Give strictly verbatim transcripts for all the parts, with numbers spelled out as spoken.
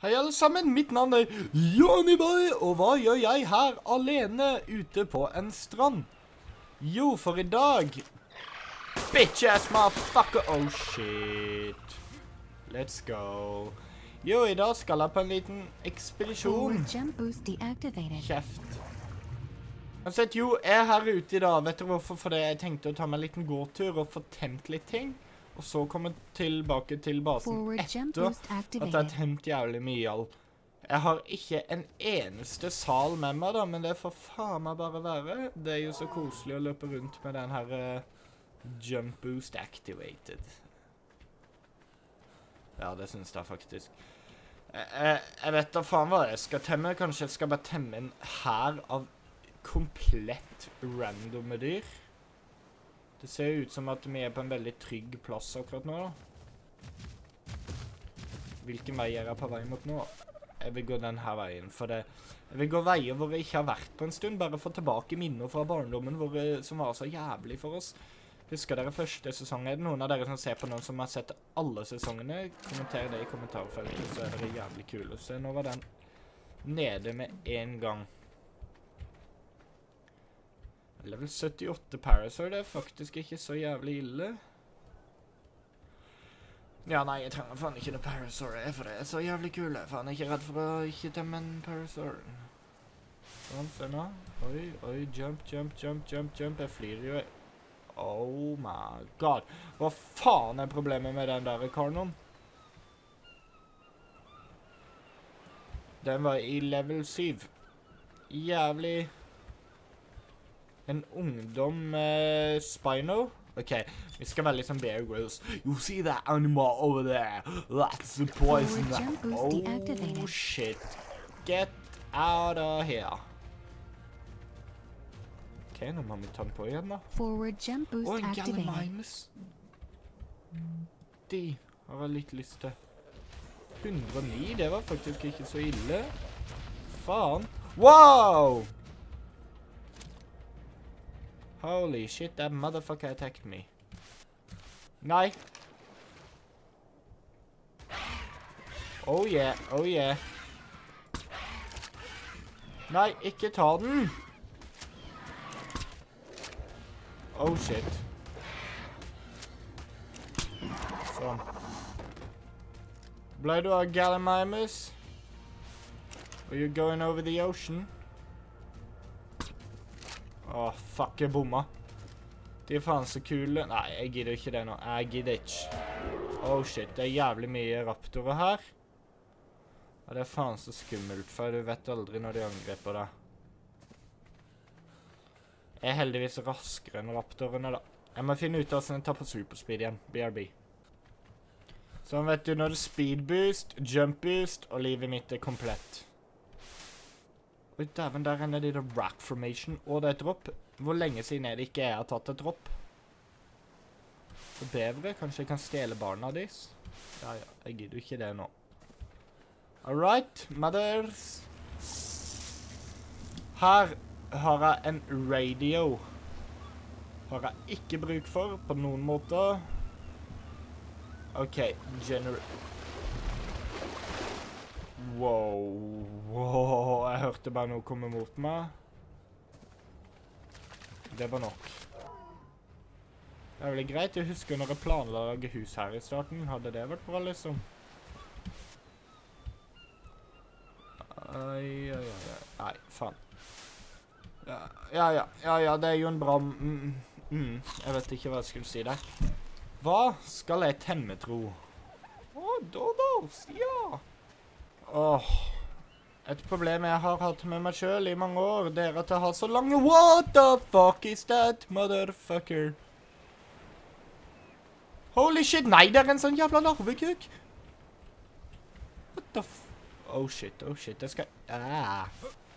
Hei alle sammen, mitt navn er Johnnyboy, og hva gjør jeg her alene ute på en strand? Jo, for i dag... Bitch ass motherfucker, oh shit. Let's go. Jo, i dag skal jeg på en liten ekspedisjon. Kjeft. Altså, jo, jeg er her ute i dag, vet du hvorfor? Fordi jeg tenkte å ta meg en liten gåtur og få temt litt ting. Og så komme tilbake til basen etter at jeg har temt jævlig mye all. Jeg har ikke en eneste sal med meg da, men det får faen meg bare være. Det er jo så koselig å løpe rundt med den her uh, Jump Boost Activated. Ja, det synes jeg faktisk. Jeg, jeg, jeg vet da faen hva jeg skal temme. Kanskje jeg skal bare temme en her av komplett randomme dyr. Det ser ut som at vi er på en veldig trygg plass akkurat nå da. Hvilken vei er jeg på vei mot nå? Jeg vil gå denne veien, for det... Jeg vil gå veier hvor jeg ikke har vært på en stund, bare få tilbake minner fra barndommen hvor, som var så jævlig for oss. Husker dere første sesong? Er det noen av dere som ser på noen som har sett alle sesongene? Kommenter det i kommentarfeltet, så er det jævlig kul å se. Nå var den nede med en gang. Level syttiåtte Parasaur, det er faktisk ikke så jævlig ille. Ja, nei, jeg trenger faen ikke noe Parasaur, for det er så jævlig kul. Jeg er faen ikke redd for å ikke temme en Parasaur. Sånn, se nå. Oi, oi, jump, jump, jump, jump, jump. Jeg flyr jo. Oh my god. Hva faen er problemet med den der kanonen? Den var i level syv. Jævlig... En ungdom uh, Spino. Ok, vi skal være litt som Bear Grylls. You see that animal over there? That's the poison. Oh shit. Get out of here. Ok, nå må vi ta den på igjen da. Åh, en Gallimimus. De har jeg litt lyst til. hundre og ni, det var faktisk ikke så ille. Faen. Wow! Holy shit, that motherfucker attacked me. Nei. Oh yeah, oh yeah. Nei, ikke ta den. Oh shit. Sånn. Ble du av Gallimimus? Are you going over the ocean? Åh, oh, fuck, jeg bomma. De er faen så kule. Nei, jeg gidder ikke det nå. Jeg gidder ikke. Oh shit, det er jævlig mye raptorer her. Og det er faen så skummelt, for du vet aldri når de angreper deg. Jeg er heldigvis raskere enn raptorene da. Jeg må finne ut av hvordan jeg tar på superspeed igjen. B R B. Sånn vet du, nå er det speed boost, jump boost, og livet mitt er komplett. Oi, dæven, der er det det rock formation, og det er et dropp. Hvor lenge siden er det ikke jeg har tatt et dropp? Så bevre, kanskje jeg kan stjele barna deres? Ja, ja, jeg gidder ikke det nå. Alright, mothers. Her har jeg en radio. Har jeg ikke bruk for på noen måte. Ok, gener... Wow, wow, jeg hørte bare noe komme mot meg. Det var nok. Det er veldig greit, jeg husker når jeg planla å lage hus her i starten. Hadde det vært bra, liksom? Ai, ai, ai, nei, faen. Ja, ja, ja, ja, ja, det er jo en bra... Mm, mm, jeg vet ikke hva jeg skulle si der. Hva skal jeg temme, tro? Åh, dodos, ja! Åh, et problem jeg har hatt med meg selv i mange år, det er at jeg har så lange... What the fuck is that, motherfucker? Holy shit, nei, det er en sånn jævla larvekuk! What the f... Oh shit, oh shit, jeg skal... Ah.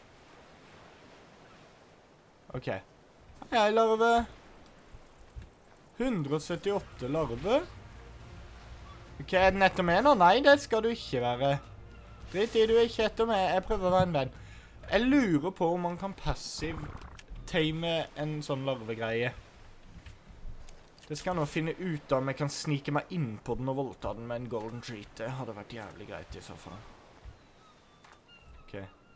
Ok. Hei, larve. hundre og syttiåtte larve. Ok, er den etter meg nå? Nei, det skal du ikke være. Drit i, du er ikke etter meg. Jeg prøver å være en venn. Jeg lurer på om man kan passive-tame en sånn larvegreie. Det skal jeg nå finne ut av om jeg kan snike meg inn på den og voldta den med en golden treat. Det hadde vært jævlig greit i så fall. Ok.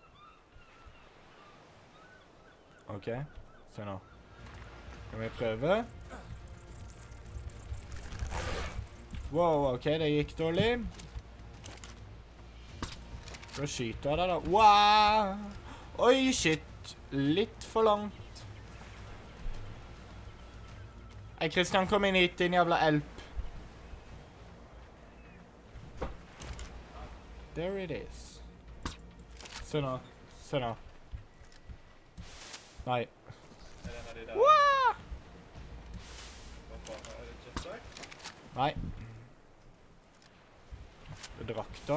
Ok, se nå. Kan vi prøve? Wow, ok, det gikk dårlig. Skal skyte av deg da. Wow! Oi, shit. Litt for langt. Hei, Christian, kom inn hit, din jævla elp. There it is. Se nå. Se nå. Nei. Er det en av de der? Wow! Hva faen, er det jetpack? Nei. Det er drakta.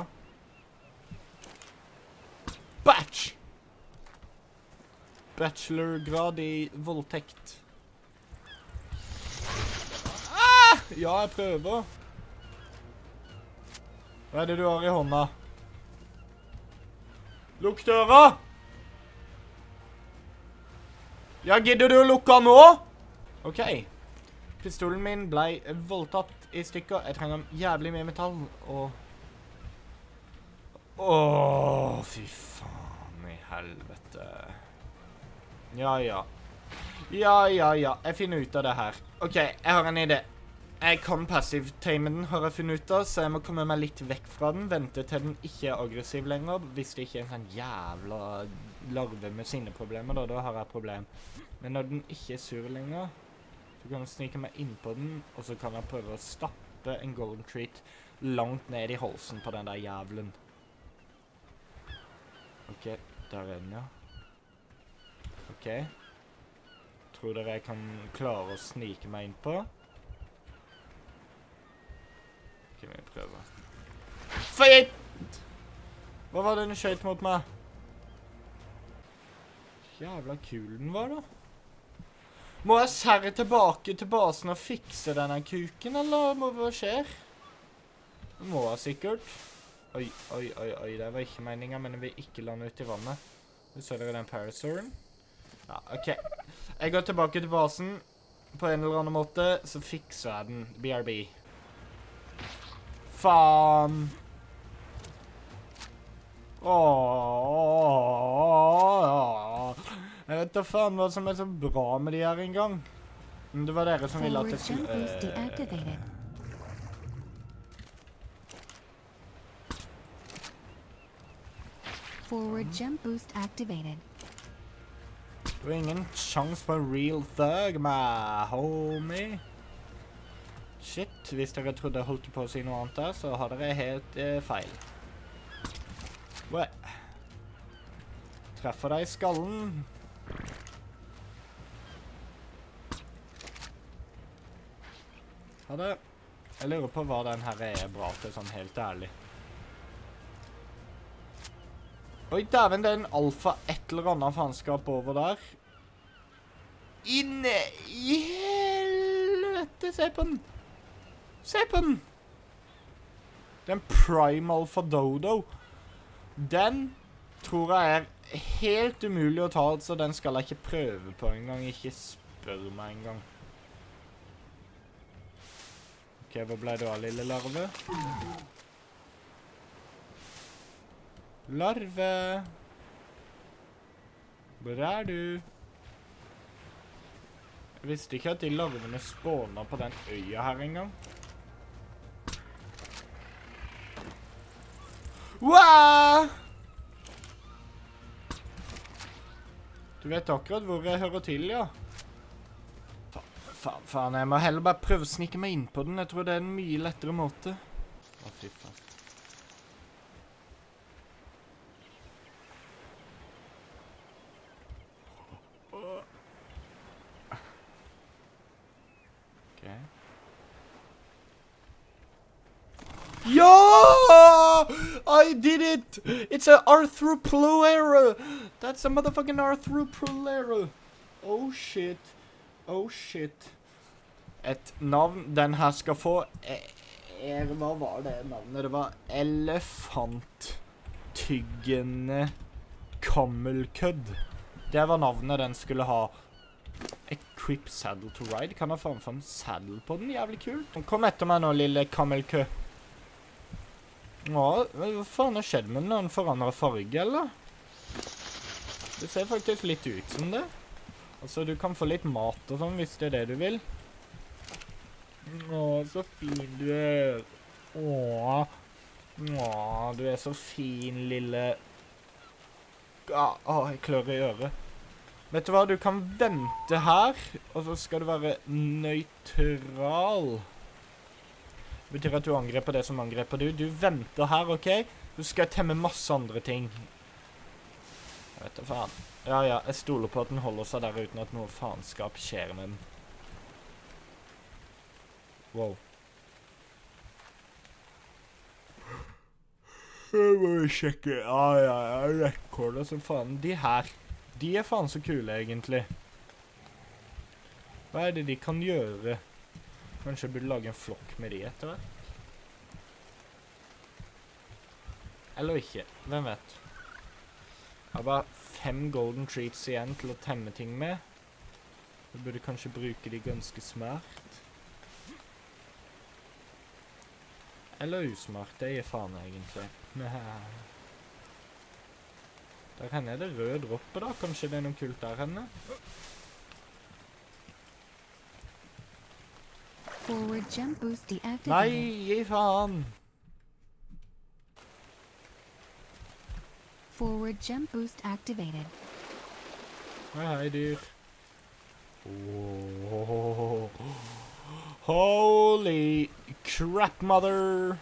Batch! Bachelorgrad i voldtekt. Ah! Ja, jeg prøver. Hva er det du har i hånda? Lukk døra! Ja, gidder du å lukke nå? Ok. Pistolen min ble voldtatt i stykker. Jeg trenger jævlig mye metall, og... Åh, fy faen i helvete. Ja, ja. Ja, ja, ja. Jeg finner ut av det her. Ok, jeg har en idé. Jeg kan passive-time den, har jeg funnet ut av, så jeg må komme meg litt vekk fra den, vente til den ikke er aggressiv lenger, hvis det ikke er en sånn jævla larve med sinneproblemer, da, da har jeg problem. Men når den ikke er sur lenger, så kan jeg snike meg inn på den, og så kan jeg prøve å stappe en golden treat langt ned i halsen på den der jævlen. Ok, der er den, ja. Ok. Tror dere jeg kan klare å snike meg inn på? Ok, vi prøver. Fight! Hva var det den skjøt mot meg? Jævla kul den var da. Må jeg serre tilbake til basen og fikse denne kuken, eller må hva skjer? Det må jeg sikkert. Oi, oi, oi, oi, det var ikke meningen, men jeg vil ikke lande ut i vannet. Så ser dere den parasoren. Ja, ok. Jeg går tilbake til basen på en eller annen måte, så fikser jeg den. B R B. Faen. Åh. Jeg vet da faen hva som er så bra med de her en gang. Men det var dere som ville at jeg skulle... Forward jump boost activated. Det var ingen sjans på en real thug, my homie. Shit, hvis dere trodde jeg holdt på å si noe annet der, så har dere helt eh, feil. What? Treffer deg i skallen. Ha det. Jeg lurer på hva den her er bra til, sånn helt ærlig. Oi, dæven, det er en alfa et eller annet faenskap over der. Inne i helvete, se på den. Se på den. Det er en prime alfa dodo. Den tror jeg er helt umulig å ta, så den skal jeg ikke prøve på en gang. Ikke spør meg en gang. Ok, hva ble det av, lille larve? Larve. Hvor er du? Jeg visste ikke at de larvene spånet på den øya her en gang. Wow! Du vet akkurat hvor jeg hører til, ja. Faen, faen, faen. Jeg må heller bare prøve å snike meg inn på den. Jeg tror det er en mye lettere måte. Å, fy faen. Yeah! I did it! It's a arthropleura! That's a motherfucking arthropleura! Oh shit. Oh shit. Et navn den her skal få er, hva var det navnet? Det var elefanttyggende kammelkødd. Det var navnet den skulle ha. Equip saddle to ride. Kan jeg faen få en saddle på den? Jævlig kult. Kom etter meg nå, lille kammelkø. Ja, hva faen har skjedd med den? Den forandret farge, eller? Det ser faktisk litt ut som det. Altså, du kan få litt mat og sånn, hvis det er det du vil. Åh, så fin du er. Åh. Åh, du er så fin, lille... Ah, åh, jeg klør i øret. Vet du hva, du kan vente her, og så skal du være nøytral. Det betyr at du angreper det som angreper du. Du venter her, ok? Du skal temme masse andre ting. Jeg vet da faen. Ja, ja, jeg stoler på at den holder seg der uten at noe faenskap skjer med den. Wow. Jeg må sjekke. Ja, ja, ja, rekorder som faen. De her, de er faen så kule, egentlig. Hva er det de kan gjøre? Kanskje jeg burde lage en flokk med de etter hvert? Eller ikke, hvem vet? Jeg har bare fem golden treats igjen til å temme ting med. Jeg burde kanskje bruke de ganske smart. Eller usmart, det gir faen egentlig. Der henne er det rød droppe da, kanskje det er noe kult der henne? Forward jump boost deactivated. Nei, gi faen! Forward jump boost activated. Hei, hei, dyr. Oh, holy crap, mother!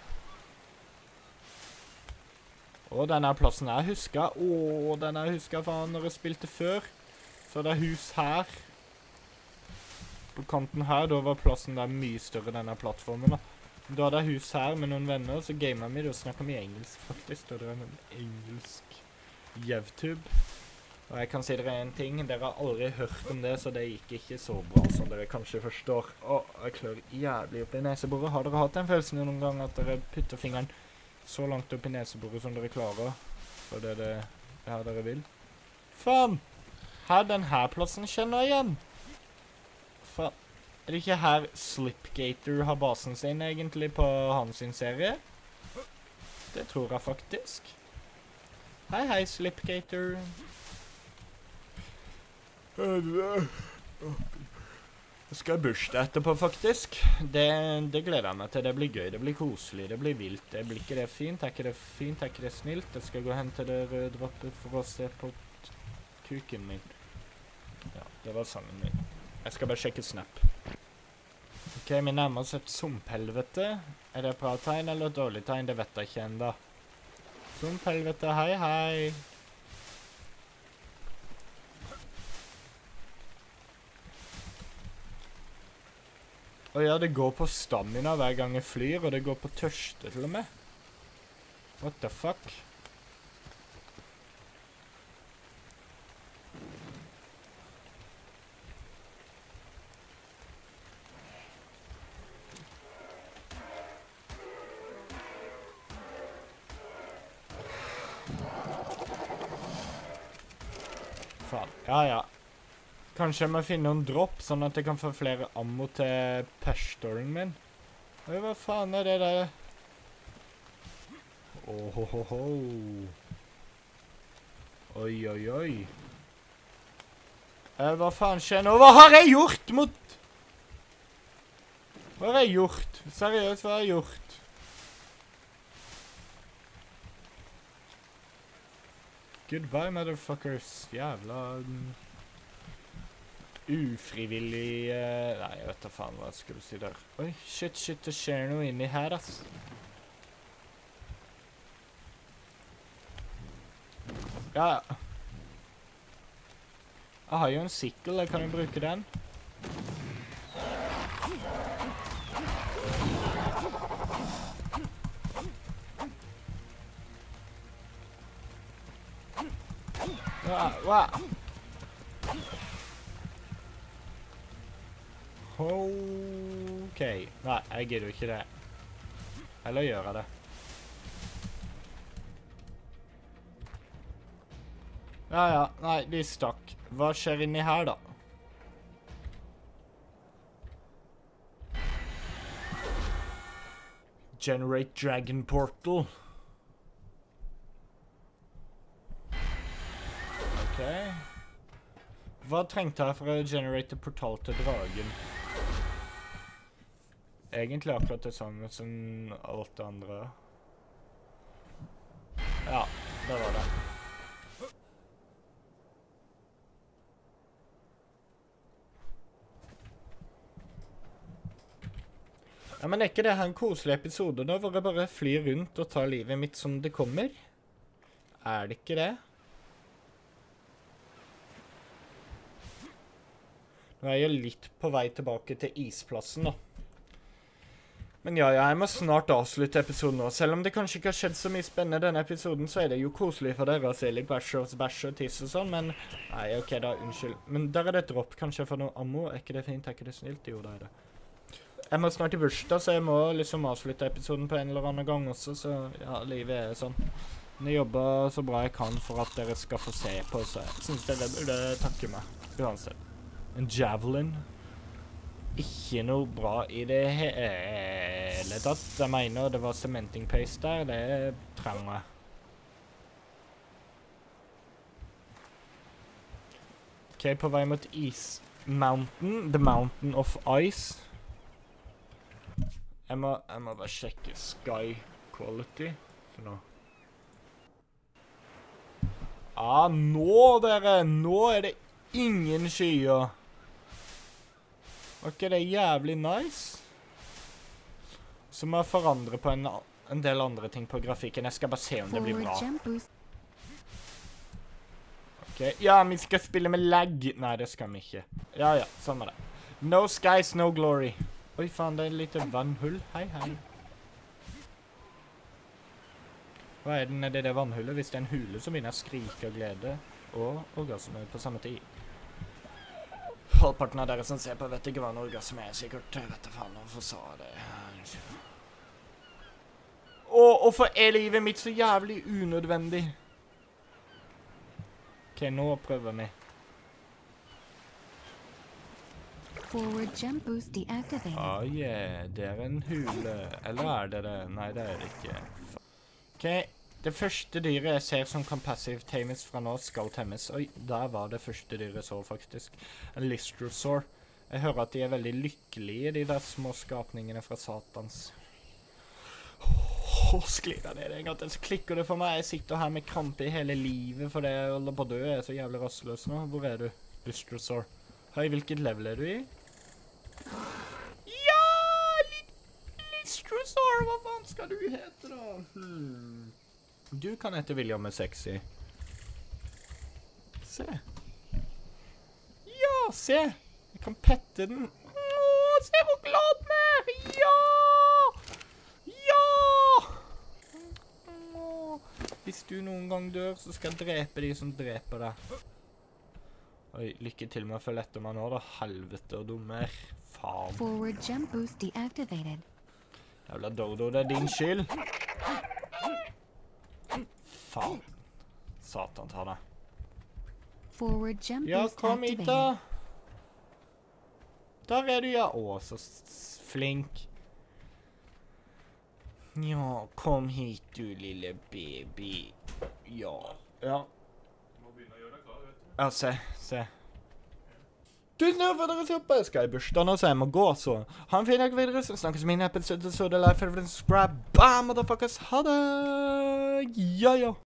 Åh, denne plassen jeg husker. Åh, denne jeg husker faen når jeg spilte før. Så det er hus her. På kanten her, da var plassen der mye større enn denne plattformen da. Da hadde jeg hus her med noen venner, så gamet vi, da snakket vi engelsk faktisk. Da drev vi med engelsk YouTube. Og jeg kan si dere en ting, dere har aldri hørt om det, så det gikk ikke så bra som dere kanskje forstår. Åh, jeg klør jævlig opp i neseboret. Har dere hatt den følelsen noen gang at dere putter fingeren så langt opp i neseboret som dere klarer? For det er det her dere vil. Faen! Her, den her plassen kjenner jeg igjen. Faen. Er det ikke her Slipgator har basen sin egentlig på hans sin serie? Det tror jeg faktisk. Hei, hei, Slipgator. Jeg skal ha bursdag etterpå, faktisk. Det, det gleder jeg meg til. Det blir gøy, det blir koselig, det blir vilt. Det blir ikke det fint, er ikke det fint, er ikke det snilt. Jeg skal gå hen til det røde droppet for å se på kuken min. Ja, det var sangen min. Jeg skal bare sjekke snap. Ok, vi nærmer oss et sumphelvete. Er det et bra tegn eller et dårlig tegn? Det vet jeg ikke enda. Sumphelvete, hei hei. Og ja, det går på stamina hver gang jeg flyr, og det går på tørste til og med. What the fuck? Faen. Ja, ja. Kanskje jeg må finne noen dropp, sånn at jeg kan få flere ammo til perstoren min. Oi, hva faen er det der? Åhåhåhå. Oi, oi, oi. Eh, hva faen skjer nå? Hva har jeg gjort mot... Hva har jeg gjort? Seriøst, hva har jeg gjort? Goodbye, motherfuckers. Jævla... ufrivillig... Uh, nei, jeg vet da faen hva jeg skulle si der. Oi, shit, shit, det skjer noe inni her, ass. Ja, ja. Jeg har jo en sikkel, jeg kan jo bruke den. Hva? Hva? Ok. Nei, jeg gidder ikke det. Eller gjør jeg det? Ja, ja. Nei, de stakk. Hva skjer inni her, da? Generate Dragon Portal. Ok. Hva trengte jeg for å generate portal til dragen? Egentlig akkurat det samme som alt det andre. Ja, det var det. Ja, men er ikke det her en koselig episode da, hvor jeg bare flyr rundt og tar livet mitt som det kommer? Er det ikke det? Nå er jeg litt på vei tilbake til isplassen da. Men ja, jeg må snart avslutte episoden nå. Selv om det kanskje ikke har skjedd så mye spennende denne episoden, så er det jo koselig for dere å se litt bæsj og bæsj og tiss og sånn, men... Nei, ok da, unnskyld. Men der er det et dropp, kanskje jeg får noe ammo. Er ikke det fint? Er ikke det snilt? Jo, det er det. Jeg må snart i bursdag, så jeg må liksom avslutte episoden på en eller annen gang også, så ja, livet er sånn. Men jeg jobber så bra jeg kan for at dere skal få se på, så jeg synes dere burde takke meg, uansett. En javelin. Ikke noe bra i det hele tatt. Jeg mener det var cementing paste der, det trenger jeg. Ok, på vei mot Is Mountain, The Mountain of Ice. Jeg må, jeg må bare sjekke sky quality. Så nå. Ah, nå dere! Nå er det ingen skyer. Ok, det er jævlig nice. Så må jeg forandre på en, en del andre ting på grafikken. Jeg skal bare se om det blir bra. Ok, ja, vi skal spille med lag. Nei, det skal vi ikke. Ja, ja, sånn var det. No skies, no glory. Oi, faen, det er et lite vannhull. Hei, hei. Hva er det nede i det vannhullet? Hvis det er en hule, så begynner jeg å skrike av glede og orgasme på samme tid. Halvparten av dere som ser på vet ikke hva en orgasme er, sikkert. Jeg vet ikke faen, hvorfor sa jeg det? Åh, hvorfor er livet mitt så jævlig unødvendig? Ok, nå prøver vi. Forward jump boost deactivated. Ah, yeah, det er en hule. Eller er det det? Nei, det er det ikke. Ok, det første dyret jeg ser som kan passive tames fra nå skal temmes. Oi, der var det første dyret så faktisk. En Lystrosaur. Jeg hører at de er veldig lykkelige, de der små skapningene fra Satans. Åh, sklir jeg ned en gang til, så klikker det for meg. Jeg sitter her med krampe i hele livet, for det jeg holder på å dø. Jeg er så jævlig rastløs nå. Hvor er du, Lystrosaur? Hei, hvilket level er du i? Ja, Lystrosaur, hva faen skal du hete da? Hmm. Du kan hete William er sexy. Se. Ja, se. Jeg kan pette den. Åh, se hvor glad den er. Ja! Ja! Åh. Hvis du noen gang dør, så skal jeg drepe de som dreper deg. Oi, lykke til med å følge etter meg nå da. Helvete og dummer. Faen. Forward jump boost deactivated. Jævla Dodo, det er din skyld. Faen. Satan, ta det. Forward jump Ja, boost kom hit da. activated. Der er du, ja. Å, så s- flink. Ja, kom hit du, lille baby. Ja. Ja. Du må begynne å gjøre deg klar, vet du. Ja, se, se. Tusen takk for at dere så på. Jeg skal i bursdag nå, så jeg må gå, så. Ha en fin dag videre, så snakkes min episode, så det er live, favorite, subscribe. Bam, motherfuckers. Ha det! Ja, ja.